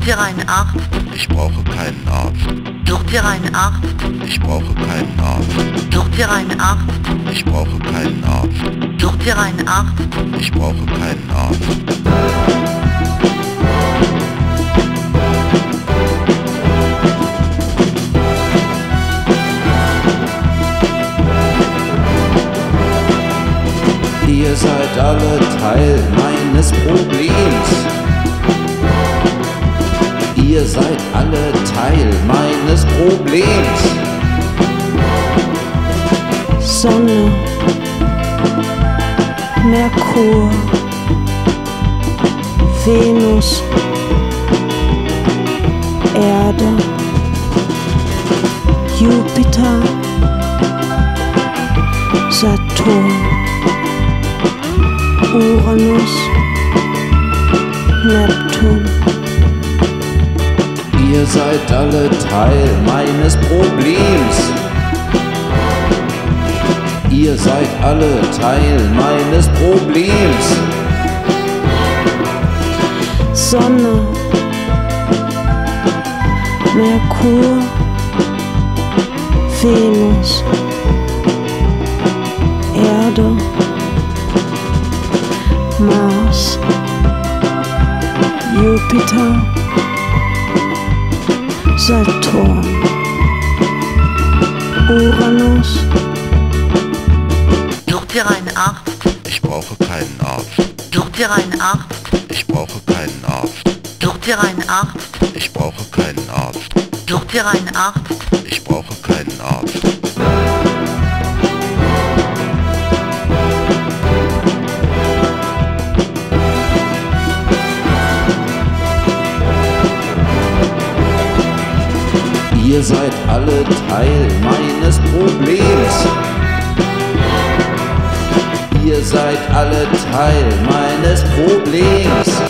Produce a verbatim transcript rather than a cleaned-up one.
dir einen Arzt. Ich brauche keinen Arzt. Such dir einen Arzt. Ich brauche keinen Arzt. Such dir einen Arzt. Ich brauche keinen Arzt. Such dir einen Arzt. Ich brauche keinen Arzt. Ihr seid alle Teil meines Problems. Ihr seid alle Teil meines Problems. Sonne, Merkur, Venus, Erde, Jupiter, Saturn, Uranus, Neptun. Ihr seid alle Teil meines Problems. Ihr seid alle Teil meines Problems. Sonne, Merkur, Venus, Erde, Mars, Jupiter, Saturn, Uranus. Such dir einen Arzt. Ich brauche keinen Arzt. Such dir einen Arzt. Ich brauche keinen Arzt. Such dir einen Arzt. Ich brauche keinen Arzt. Such dir einen Arzt. Ich brauche keinen Arzt. Ihr seid alle Teil meines Problems. Ihr seid alle Teil meines Problems.